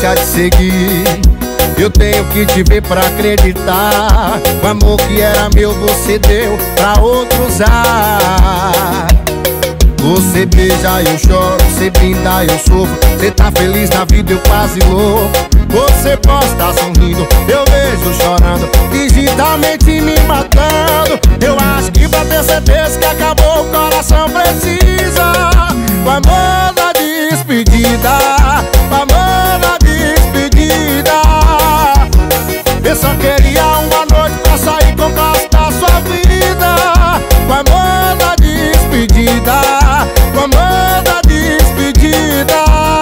deixar de seguir. Eu tenho que te ver pra acreditar. O amor que era meu você deu pra outro usar. Você beija, eu choro, você brinda, eu sofro. Você tá feliz na vida, eu quase louco. Você posta sorrindo, eu vejo chorando, digitalmente me matando. Eu acho que pra ter certeza que acabou, o coração precisa o amor da despedida, o amor da despedida. Eu só queria uma noite pra sair com o gosto da sua vida. O amor da despedida, o amor da despedida.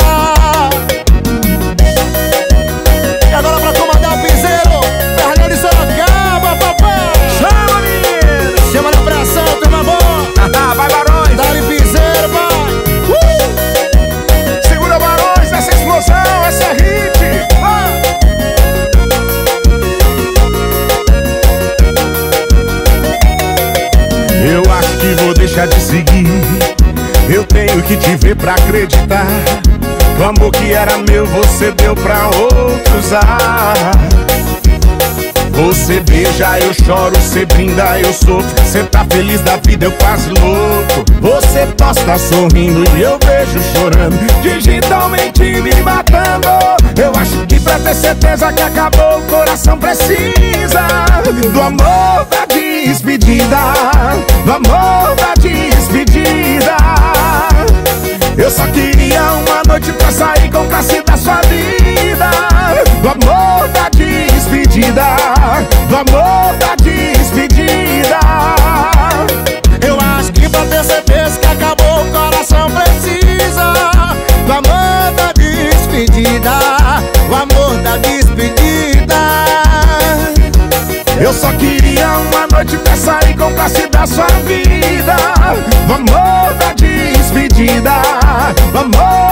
E agora pra comandar o piseiro, Fernando de Sorocaba, papai. Chama, menino! Chama na pressão, turma boa. Vai, Barões! Dá-lhe piseiro, pai. Segura, Barões, essa explosão, essa é hit! Eu acho que vou deixar de seguir. Eu tenho que te ver pra acreditar. O amor que era meu você deu pra outros usar. Você beija, eu choro, você brinda, eu sofro. Você tá feliz da vida, eu quase louco. Você posta sorrindo e eu vejo chorando, digitalmente me matando. Eu acho que pra ter certeza que acabou, o coração precisa do amor da despedida, do amor da despedida. Eu só queria uma noite pra sair com classe da sua vida. Do amor da despedida, do amor da despedida. Eu acho que pra ter certeza que acabou, o coração precisa do amor da despedida, o amor da despedida. Eu só queria uma noite pra sair com classe da sua vida. Do amor da despedida, do amor